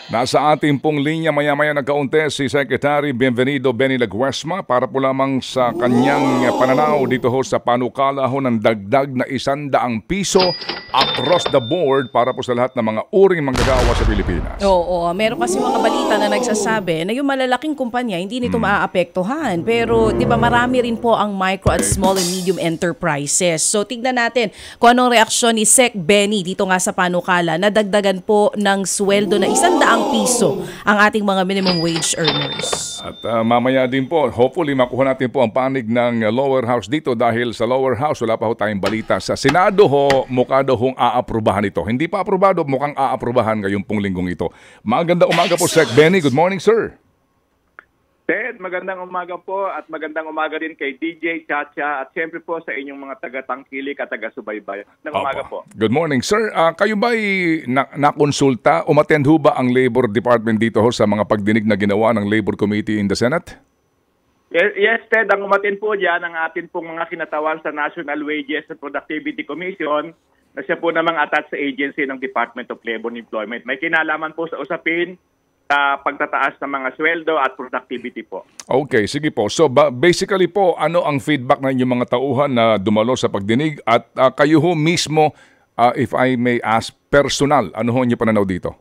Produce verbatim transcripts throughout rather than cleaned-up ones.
Nasa ating pong linya maya-maya na kaunti si Secretary Bienvenido Benny Laguesma para po lamang sa kanyang pananaw dito ho sa panukala ho ng dagdag na isandaang piso across the board para po sa lahat ng mga uring manggagawa sa Pilipinas. Oo, meron kasi mga balita na nagsasabi na yung malalaking kumpanya hindi nito hmm. maaapektuhan. Pero di ba marami rin po ang micro at small and medium enterprises. So tignan natin kung anong reaksyon ni Sec Benny dito nga sa panukala na dagdagan po ng sweldo na isandaang piso ang ating mga minimum wage earners. At uh, mamaya din po, hopefully makuha natin po ang panig ng lower house dito dahil sa lower house wala pa ho tayong balita. Sa Senado ho, mukha daw hong aaprubahan ito. Hindi pa aprobado, mukhang aaprubahan ngayong pong linggong ito. Magandang umaga po, Sec Benny. Good morning, sir. Ted, magandang umaga po at magandang umaga din kay D J Chacha at siyempre po sa inyong mga taga-tangkilik at taga-subaybay. Magandang umaga po. Good morning, sir. Uh, kayo ba'y na nakonsulta? Umattend ho ba ang Labor Department dito ho sa mga pagdinig na ginawa ng Labor Committee in the Senate? Yes, yes Ted. Ang umattend po dyan ang atin pong mga kinatawan sa National Wages and Productivity Commission na siya po namang attached sa agency ng Department of Labor and Employment. May kinalaman po sa usapin sa pagtataas ng mga sweldo at productivity po. Okay, sige po. So ba basically po, ano ang feedback ng inyong mga tauhan na dumalo sa pagdinig at uh, kayo ho mismo, uh, if I may ask, personal, ano ho inyo pananaw dito?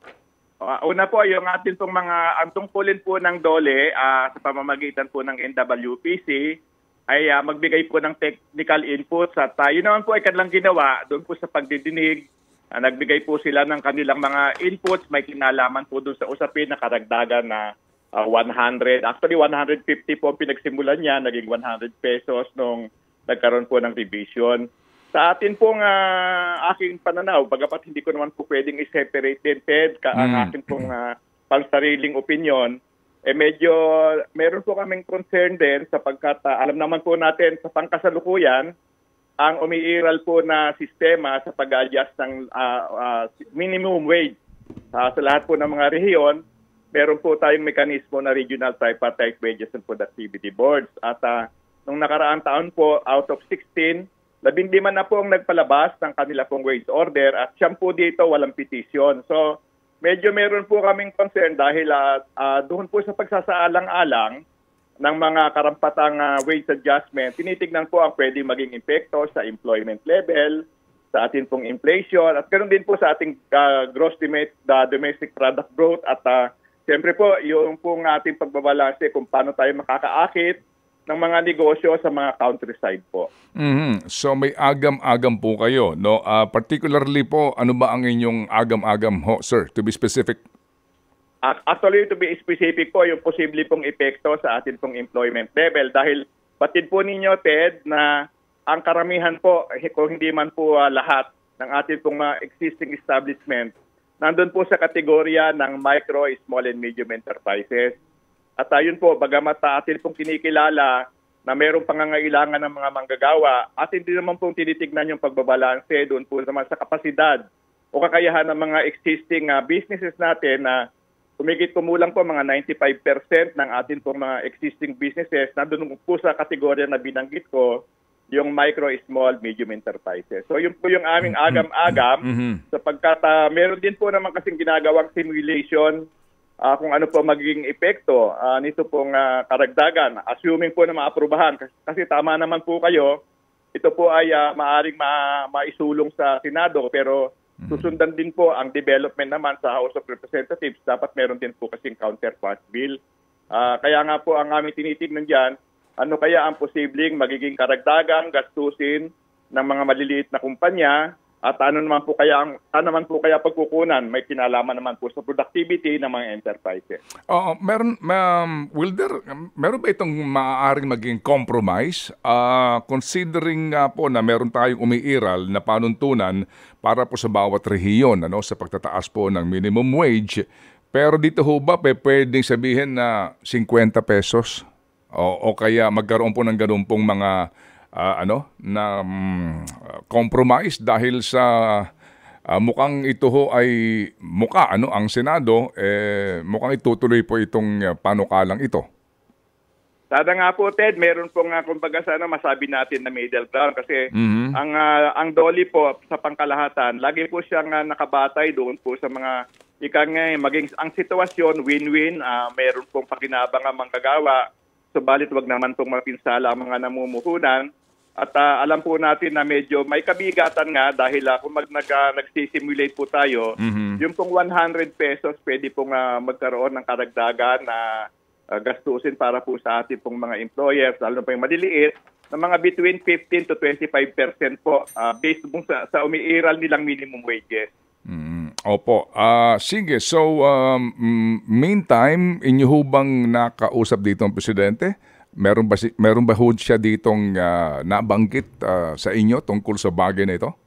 Uh, una po, yung atin pong mga, ang tungkulin po ng DOLE uh, sa pamamagitan po ng N W P C ay uh, magbigay po ng technical inputs at uh, yun naman po ay kanilang ginawa doon po sa pagdidinig. Uh, nagbigay po sila ng kanilang mga inputs, may kinalaman po doon sa usapin na karagdagan na uh, one hundred. Actually, one hundred fifty po pinagsimulan niya, naging one hundred pesos nung nagkaroon po ng revision. Sa atin pong uh, aking pananaw, bagapat hindi ko naman po pwedeng i-separate din, Ted, ka, mm. ang aking pong uh, pansariling opinion, eh medyo meron po kaming concern din sapagkat uh, alam naman po natin sa pangkasalukuyan, ang umiiral po na sistema sa pag-adjust ng uh, uh, minimum wage uh, sa lahat po ng mga rehiyon, meron po tayong mekanismo na Regional Tripartite Wages and Productivity Boards. At uh, nung nakaraang taon po, out of sixteen, labing lima na po ang nagpalabas ng kanila pong wage order at siyam po dito walang petition. So medyo meron po kaming concern dahil uh, uh, doon po sa pagsasaalang-alang ng mga karampatang uh, wage adjustment, tinitignan po ang pwede maging epekto sa employment level, sa ating pong inflation, at ganoon din po sa ating uh, gross domestic product growth at uh, siyempre po yung pong ating pagbabalanse kung paano tayo makakaakit ng mga negosyo sa mga countryside po. Mm-hmm. So may agam-agam po kayo, no? Uh, particularly po, ano ba ang inyong agam-agam ho, sir, to be specific? Actually, to be specific po, yung posible pong epekto sa atin pong employment level dahil batid po ninyo, Ted, na ang karamihan po, kung hindi man po uh, lahat ng atin pong mga existing establishment, nandun po sa kategorya ng micro, small and medium enterprises. At ayun uh, po, bagamat uh, atin pong kinikilala na mayroong pangangailangan ng mga manggagawa at hindi naman pong tinitignan yung pagbabalanse doon po naman sa kapasidad o kakayahan ng mga existing uh, businesses natin na uh, Humigit kumulang po mga ninety-five percent ng atin pong mga existing businesses na doon po sa kategorya na binanggit ko, yung micro, small, medium enterprises. So yun po yung aming agam-agam mm-hmm. sapagkat uh, meron din po naman kasing ginagawang simulation uh, kung ano po magiging epekto uh, nito pong uh, karagdagan. Assuming po na maaprubahan kasi, kasi tama naman po kayo, ito po ay uh, maaring ma maisulong sa Senado pero susundan din po ang development naman sa House of Representatives. Dapat meron din po kasing counterpart bill. Uh, kaya nga po ang aming tinitignan dyan, ano kaya ang posibleng magiging karagdagang gastusin ng mga maliliit na kumpanya at ano naman po kaya ang ano naman po kaya pagkukunan, may kinalaman naman po sa productivity ng mga enterprises. Oo, uh, meron um, will there meron ba itong maaaring maging compromise uh, considering uh, po na meron tayong umiiral na panuntunan para po sa bawat rehiyon ano sa pagtataas po ng minimum wage, pero dito ho ba pwedeng sabihin na fifty pesos o, o kaya magkaroon po ng ganun pong mga Uh, ano na um, compromise dahil sa uh, mukhang ito ho ay mukha ano ang Senado eh mukhang itutuloy po itong uh, panukalang ito. Sana nga po, Ted, meron pong uh, kumbaga sana masabi natin na middle ground kasi mm-hmm. ang uh, ang DOLE po sa pangkalahatan lagi po siyang uh, nakabatay doon po sa mga ika nga maging ang sitwasyon win-win, uh, meron pong pakinabang ang manggagawa, subalit wag naman pong mapinsala ang mga namumuhunan. At uh, alam po natin na medyo may kabigatan nga dahil uh, kung mag, nag, uh, nagsisimulate po tayo, mm-hmm. yung pong one hundred pesos pwede pong uh, magkaroon ng karagdagan na uh, gastusin para po sa ating pong mga employers, lalo na po yung maliliit, na mga between fifteen to twenty-five percent po uh, based po sa, sa umiiral nilang minimum wages. Mm, opo. Uh, sige, so um, meantime, inyo ho bang nakausap dito ang Presidente? Meron ba si meron ba ho siya ditong uh, nabanggit uh, sa inyo tungkol sa bagay na ito?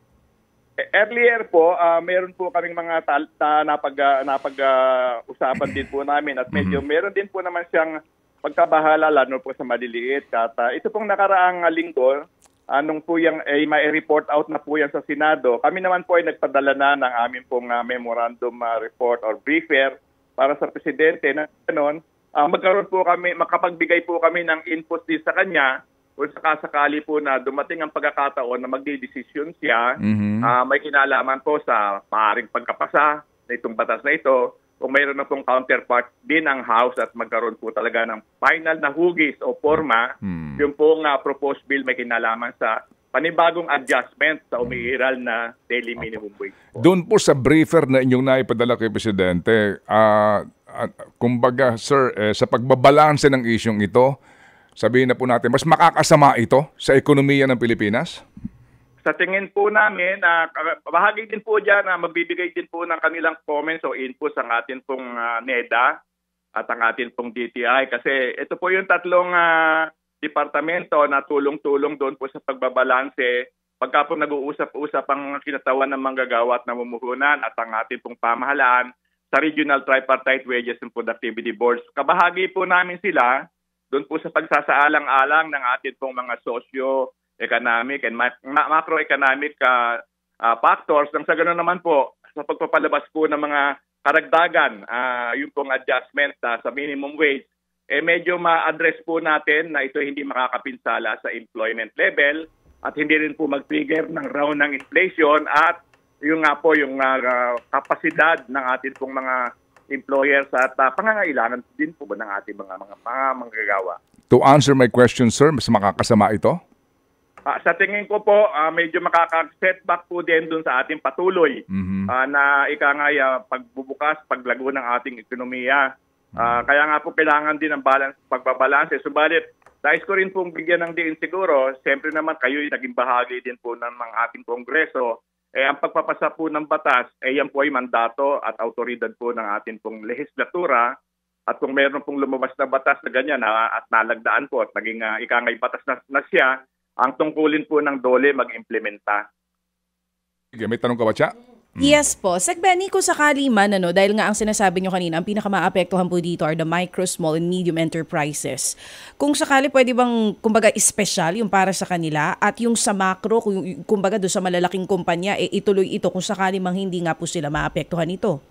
Earlier po, uh, meron po kaming mga tal na napag uh, napag uh, usapan din po namin at medyo mm-hmm. meron din po naman siyang pagkabahala lalo po sa maliliit. At uh, ito pong nakaraang linggo, anong po yung ay eh, may report out na po yan sa Senado. Kami naman po ay nagpadala na ng aming pong uh, memorandum uh, report or briefer para sa Presidente na gano'n. Uh, magkaroon po kami, makapagbigay po kami ng input din sa kanya kung sakasakali po na dumating ang pagkakataon na magdidesisyon siya, mm-hmm. uh, may kinalaman po sa maaaring pagkapasa na itong batas na ito, kung mayroon na pong counterpart din ang House at magkaroon po talaga ng final na hugis o forma, mm-hmm. yung pong uh, proposed bill may kinalaman sa panibagong adjustment sa umiiral na daily minimum wage. Po. Doon po sa briefer na inyong naipadala kay Presidente, uh, uh, kumbaga sir, eh, sa pagbabalanse ng isyong ito, sabihin na po natin, mas makakasama ito sa ekonomiya ng Pilipinas? Sa tingin po namin, uh, bahagi din po dyan na uh, magbibigay din po ng kanilang comments o inputs ang atin pong uh, NEDA at ang atin pong D T I. Kasi ito po yung tatlong uh, departamento na tulong-tulong doon po sa pagbabalanse pagka po nag-uusap-usap ang kinatawan ng manggagawa at namumuhunan at ang ating pong pamahalaan sa Regional Tripartite Wages and Productivity Boards. Kabahagi po namin sila doon po sa pagsasaalang-alang ng ating pong mga socio-economic and ma- macroeconomic uh, uh, factors. Nang sa ganoon naman po, sa pagpapalabas po ng mga karagdagan, uh, yung pong adjustment uh, sa minimum wage, eh medyo ma-address po natin na ito hindi makakapinsala sa employment level at hindi rin po mag-trigger ng round ng inflation at yung nga po yung uh, kapasidad ng ating pong mga employers at uh, pangangailangan din po ba ng ating mga mga, mga manggagawa. To answer my question, sir, mas makakasama ito? Uh, sa tingin ko po, uh, medyo makaka-setback po din dun sa ating patuloy mm-hmm. uh, na ikangay uh, pagbubukas, paglago ng ating ekonomiya. Uh, kaya nga po kailangan din ng balance, pagbabalanse. Subalit, nais ko rin pong bigyan ng diin siguro, siyempre naman kayo ay naging bahagi din po ng mga ating kongreso. Eh, ang pagpapasa po ng batas, eh, yan po ay mandato at autoridad po ng ating pong lehislatura. At kung meron pong lumabas na batas na ganyan na, at nalagdaan po at naging uh, ikangay batas na, na siya, ang tungkulin po ng DOLE mag-implementa. Sige, may tanong ka ba, Cha? Yes po. Sec Benny, kung sakali man, ano, dahil nga ang sinasabi nyo kanina, ang pinakamaapektuhan po dito are the micro, small, and medium enterprises. Kung sakali, pwede bang, kumbaga, special yung para sa kanila at yung sa macro, kung, kumbaga, doon sa malalaking kumpanya, eh, ituloy ito kung sakali mang hindi nga po sila maapektuhan ito?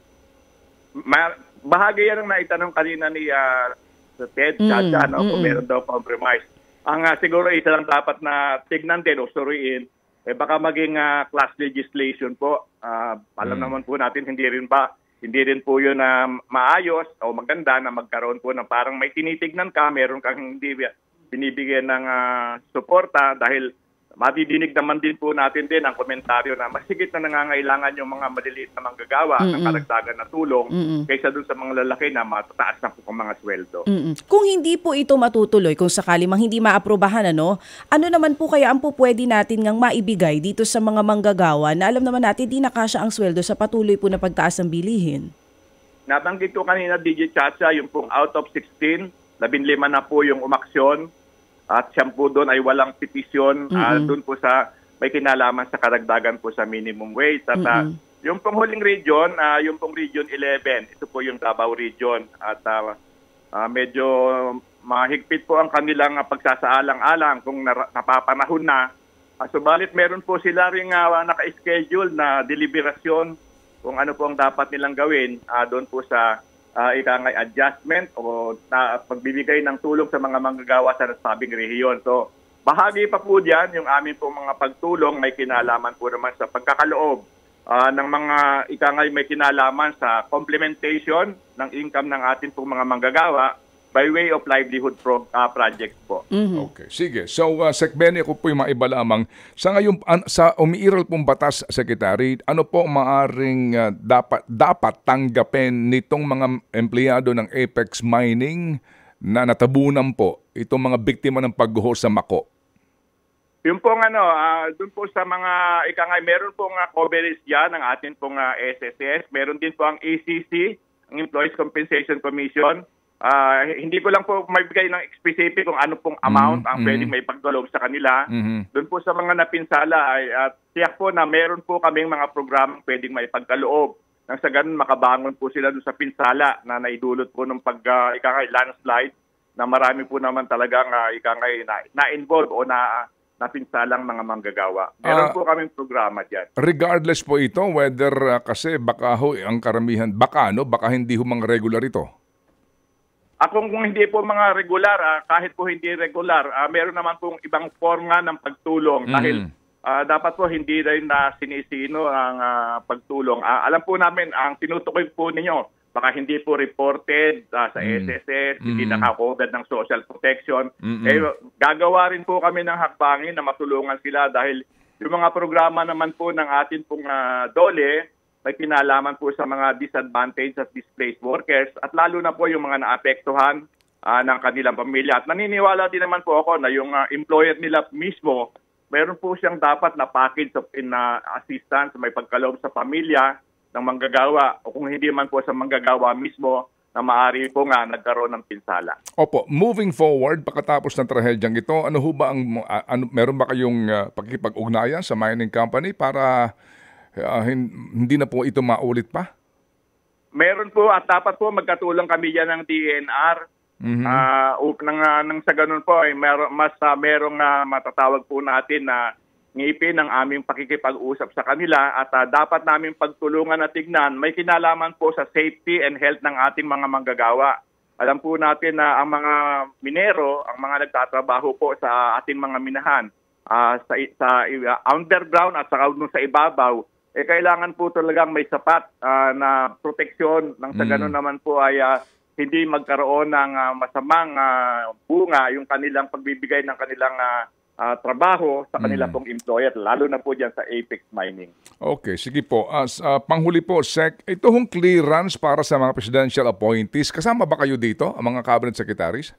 Ma- bahagi yan ang naitanong kanina ni uh, Ted, mm, Chacha, no, mm, kung meron daw compromise. Ang uh, siguro isa lang dapat na tignan din o suriin, eh baka maging uh, class legislation po. Uh, alam hmm. naman po natin, hindi rin ba, hindi rin po yun na uh, maayos o maganda na magkaroon po ng parang may tinitignan ka, meron kang hindi binibigyan ng uh, suporta dahil madidinig naman din po natin din ang komentaryo na masigit na nangangailangan yung mga maliliit na manggagawa mm-mm. ng karagdagan na tulong mm-mm. kaysa dun sa mga lalaki na matataas na po ang mga sweldo. Mm-mm. Kung hindi po ito matutuloy, kung sakali mang hindi maaprobahan, ano, ano naman po kaya ang po pwede natin ngang maibigay dito sa mga manggagawa na alam naman natin di nakasya ang sweldo sa patuloy po na pagtaas ng bilihin? Nabanggit ko kanina, D J Chacha, yung pong out of sixteen, labing lima na po yung umaksyon. At siyam po doon ay walang petisyon mm-hmm. uh, doon po sa may kinalaman sa karagdagan po sa minimum wage. At mm-hmm. uh, yung pong huling region, uh, yung pong region eleven, ito po yung Davao region. At uh, uh, medyo mahigpit po ang kanilang uh, pagsasaalang-alang kung na- napapanahon na. Uh, subalit meron po sila ring uh, naka-schedule na deliberasyon kung ano po ang dapat nilang gawin uh, doon po sa Uh, ikangay adjustment o na pagbibigay ng tulong sa mga manggagawa sa nasabing rehiyon. So, bahagi pa po diyan yung amin po mga pagtulong may kinalaman po naman sa pagkakaloob ah, ng mga ikangay may kinalaman sa complementation ng income ng ating pong mga manggagawa by way of livelihood pro, uh, projects po. Okay, sige. So, uh, Sec Benny, ako po yung maiba lamang. Sa ngayon, an, sa umiiral pong batas, Secretary, ano po maaring uh, dapat, dapat tanggapin nitong mga empleyado ng Apex Mining na natabunan po itong mga biktima ng pagguho sa Mako? Yung pong ano, uh, dun po sa mga ikangay, meron pong uh, coverage yan ng ating pong uh, S S S. Meron din po ang A C C, ang Employees Compensation Commission. Uh, hindi ko lang po maibigay ng specific kung ano pong amount mm-hmm. ang pwedeng may pagdulog sa kanila. Mm-hmm. Doon po sa mga napinsala ay at tiyak po na meron po kaming mga programang pwedeng may pagkaloob. Nang sa ganun makabangon po sila doon sa pinsala na naidulot po ng pag uh, ikangay landslide na marami po naman talagang uh, ikangay na, na-involve o na napinsalang mga manggagawa. Meron uh, po kaming programa diyan. Regardless po ito whether uh, kasi baka ho ang karamihan baka no baka hindi ho mga regular ito. Ako kung hindi po mga regular, ah, kahit po hindi regular, ah, meron naman pong ibang forma ng pagtulong mm. dahil ah, dapat po hindi rin na sinisino ang ah, pagtulong. Ah, alam po namin, ang tinutukoy po ninyo, baka hindi po reported ah, sa mm. S S S, mm. hindi nakakover ng social protection. Mm-hmm. Eh, gagawa rin po kami ng hakbangin na matulungan sila dahil yung mga programa naman po ng atin pong uh, DOLE, may kinalaman po sa mga disadvantaged at displaced workers at lalo na po yung mga naapektuhan uh, ng kanilang pamilya. At naniniwala din naman po ako na yung uh, employer nila mismo, meron po siyang dapat na package of in, uh, assistance, may pagkaloob sa pamilya ng manggagawa o kung hindi man po sa manggagawa mismo na maaari po nga nagkaroon ng pinsala. Opo, moving forward, pagkatapos ng trahedyang ito, ano ho ba ang, uh, ano, meron ba kayong uh, pakikipag-ugnayan sa mining company para Uh, hindi na po ito maulit pa? Meron po at dapat po magkatulong kami yan ng D N R. Mm-hmm. Uh, nang, nang sa ganun po, ay mer mas uh, merong uh, matatawag po natin na ngipin ng aming pakikipag-usap sa kanila at uh, dapat namin pagtulungan at tignan may kinalaman po sa safety and health ng ating mga manggagawa. Alam po natin na ang mga minero, ang mga nagtatrabaho po sa ating mga minahan, uh, sa, sa uh, underground at saka sa ibabaw, eh kailangan po talagang may sapat uh, na proteksyon nang sa gano'n naman po ay uh, hindi magkaroon ng uh, masamang uh, bunga yung kanilang pagbibigay ng kanilang uh, uh, trabaho sa kanila mm. pong employer, lalo na po dyan sa Apex Mining. Okay, sige po. As uh, panghuli po, Sec, ito hong clearance para sa mga presidential appointees, kasama ba kayo dito, ang mga cabinet secretaries?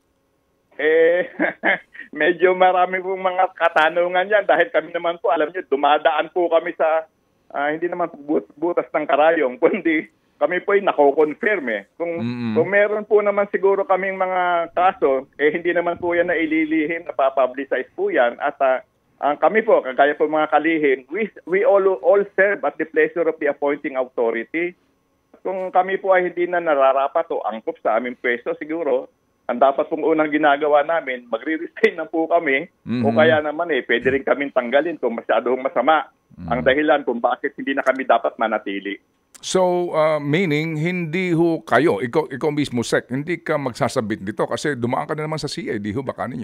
Eh, medyo marami pong mga katanungan yan dahil kami naman po, alam niyo, dumadaan po kami sa Uh, hindi naman but butas ng karayong, kundi kami po ay nako-confirm eh. Kung, mm-hmm. kung meron po naman siguro kaming mga kaso, eh hindi naman po yan na ililihim, napapublicize po yan. At uh, uh, kami po, kagaya po mga kalihim, we, we all, all serve at the pleasure of the appointing authority. Kung kami po ay hindi na nararapat o angkop sa aming pwesto, siguro, ang dapat pong unang ginagawa namin, magre-resign na po kami, mm-hmm. o kaya naman eh, pwede rin kaming tanggalin kung masyadong masama. Ang dahilan kung bakit hindi na kami dapat manatili. So, uh, meaning, hindi ho kayo, ikaw, ikaw mismo, Sec, hindi ka magsasabit dito kasi dumaan ka na naman sa C I D ho, baka ninyo?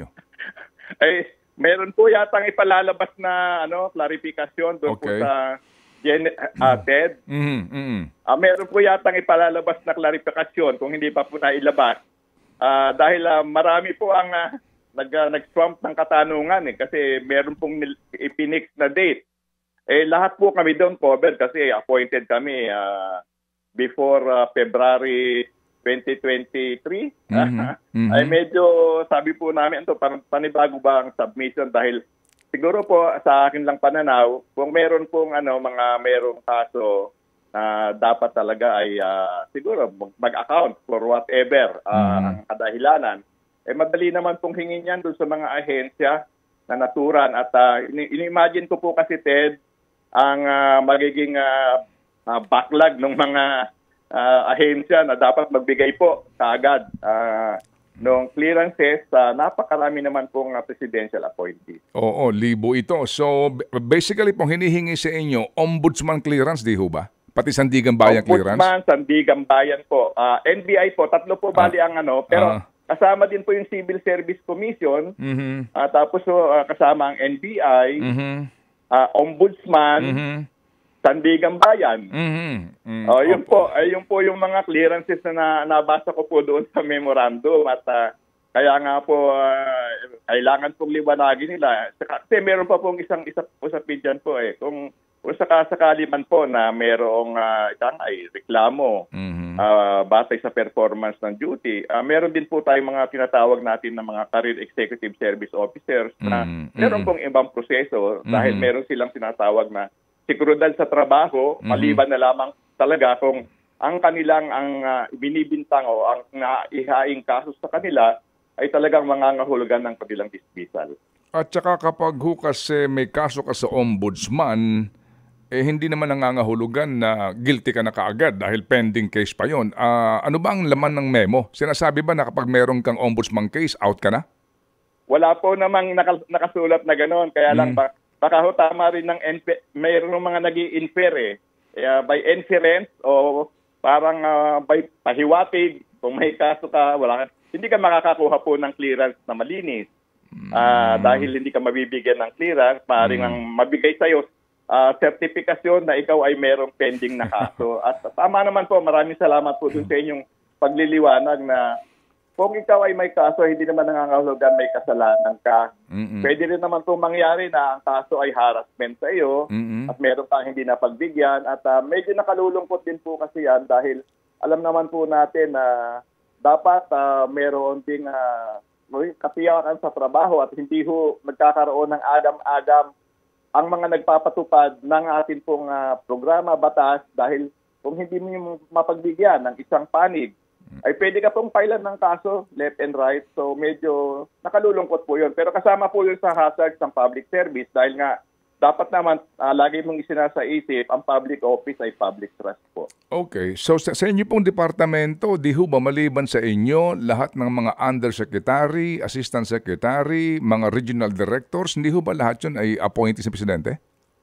Eh, meron po yatang ipalalabas na ano klarifikasyon doon okay. po sa Gen uh, TED. Mm-hmm, mm-hmm. Uh, meron po yatang ipalalabas na klarifikasyon kung hindi pa po nailabas. Uh, dahil uh, marami po ang uh, nag, uh, nag-swamp ng katanungan eh, kasi meron pong ipinix na date. Eh, lahat po kami doon covered kasi appointed kami uh, before uh, February twenty twenty-three. Mm-hmm. Mm-hmm. Ay medyo sabi po namin ito, panibago ba ang submission dahil siguro po sa akin lang pananaw, kung meron pong ano, mga merong kaso na uh, dapat talaga ay uh, siguro mag-account for whatever uh, mm-hmm. ang kadahilanan. Eh madali naman pong hingin yan doon sa mga ahensya na naturan at uh, in-imagine ko po kasi Ted, ang uh, magiging uh, uh, backlog ng mga uh, ahensya na dapat magbigay po kaagad uh, ng clearances sa uh, napakarami naman pong uh, presidential appointees. Oo, libo ito. So basically pong hinihingi sa inyo, ombudsman clearance, di ho ba? Pati Sandigan Bayan clearance? Ombudsman, Sandigan Bayan po. Uh, N B I po, tatlo po bali ah. ang ano, pero uh. kasama din po yung Civil Service Commission, mm-hmm. uh, tapos uh, kasama ang N B I, mm-hmm. Uh, ombudsman, mm-hmm. Sandigang Bayan. Mhm. Mm, Oh, yun opo. po, ay yun po yung mga clearances na, na nabasa ko po doon sa memorandum at ah, kaya nga po ah, kailangan pong liwanagin nila. Saka- Kasi meron pa pong isang isa usapin dyan po eh. Kung, kung sakasakali man po na merong uh, itang ay reklamo Mhm. ah, batay sa performance ng duty, ah, meron din po tayong mga tinatawag natin na mga career executive service officers na Mhm. meron Mhm. pong ibang proseso dahil Mhm. meron silang tinatawag na seguridad sa trabaho, Mhm. maliban na lamang talaga kung ang kanilang ang ah, binibintang o ang naihaing kaso sa kanila ay talagang mangangahulugan ng kanilang dismissal. At saka kapag ho kasi may kaso ka sa ombudsman, eh hindi naman nangangahulugan na guilty ka na kaagad dahil pending case pa yon. Ah, ano ba ang laman ng memo? Sinasabi ba na kapag meron kang ombudsman case, out ka na? Wala po namang naka- nakasulat na gano'n. Kaya lang, Mm. ba, baka ho tama rin ng infer- mayroong mga nag infer eh. Kaya by inference o parang ah, by pahiwatig, kung may kaso ka, wala ka, hindi ka makakakuha po ng clearance na malinis. Ah, dahil hindi ka mabibigyan ng clearance, maaaring ang mabigay sa'yo ah, sertifikasyon na ikaw ay merong pending na kaso. At tama naman po, maraming salamat po dun sa inyong pagliliwanag na kung ikaw ay may kaso, hindi naman nangangahulugan may kasalanan ka. Mm-mm. Pwede rin naman po mangyari na ang kaso ay harassment sa iyo Mm-mm. at meron kang hindi napagbigyan. At ah, medyo nakalulungkot din po kasi yan dahil alam naman po natin na dapat ah, meron ding uh, katiyakan sa trabaho at hindi ho nagkakaroon ng agam-agam ang mga nagpapatupad ng atin pong ah, programa, batas, dahil kung hindi mo yung mapagbigyan ng isang panig, ay pwede ka pong filean ng kaso left and right. So medyo nakalulungkot po yun. Pero kasama po yun sa hazards ng public service dahil nga dapat naman ah, lagi mong isinasaisip ang public office ay public trust po. Okay. So sa, sa inyo pong departamento, di ho ba maliban sa inyo, lahat ng mga undersecretary, assistant secretary, mga regional directors, hindi ho ba lahat yun ay appointee sa presidente?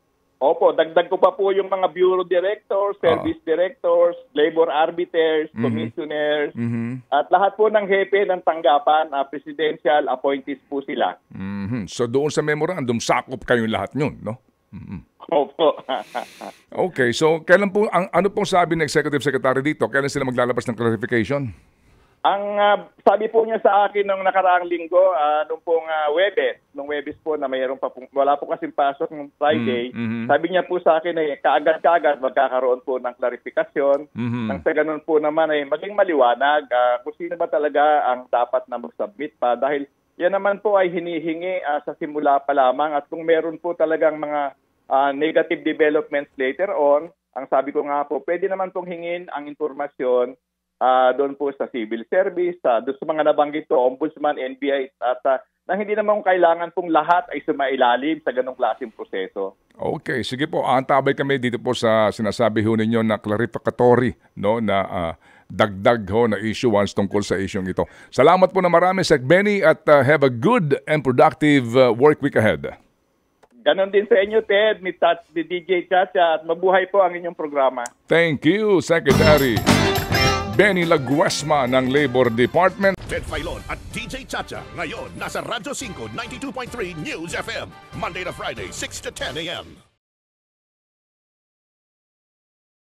Opo, dagdag ko pa po yung mga bureau directors, service directors, labor arbiters, Mhm. commissioners, Mhm. at lahat po ng hepe ng tanggapan, ah, presidential appointees po sila. Mhm. So doon sa memorandum, sakop kayong lahat yun, no? Mhm. Opo. Okay, so kailan po, ang, ano pong sabi ng executive secretary dito? Kailan sila maglalabas ng clarification? Ang ah, sabi po niya sa akin nung nakaraang linggo, ah, nung pong uh, Webes, nung Webes po na mayroon pa pong, wala po kasing pasok ng Friday, Mm, mhm. sabi niya po sa akin ay kaagad-kaagad magkakaroon po ng klarifikasyon. Mhm. Nang sa ganun po naman ay maging maliwanag ah, kung sino ba talaga ang dapat na mag-submit pa dahil yan naman po ay hinihingi ah, sa simula pa lamang at kung meron po talagang mga ah, negative developments later on, ang sabi ko nga po, pwede naman pong hingin ang impormasyon ah, doon po sa civil service, uh, doon sa mga nabanggit ko, ombudsman, N B I, at ah, na hindi naman kailangan pong lahat ay sumailalim sa ganong klaseng proseso. Okay, sige po. Antabay kami dito po sa sinasabi ho ninyo na clarificatory, no, na ah, dagdag ho na issuance tungkol sa isyong ito. Salamat po na marami, Sec Benny, at ah, have a good and productive ah, work week ahead. Ganon din sa inyo, Ted, ni, Tats, ni D J Chacha, at mabuhay po ang inyong programa. Thank you, Secretary Benny Laguesma ng Labor Department. Ted Filon at D J Chacha. Ngayon, nasa Radyo five ninety-two point three News F M. Monday to Friday, six to ten a m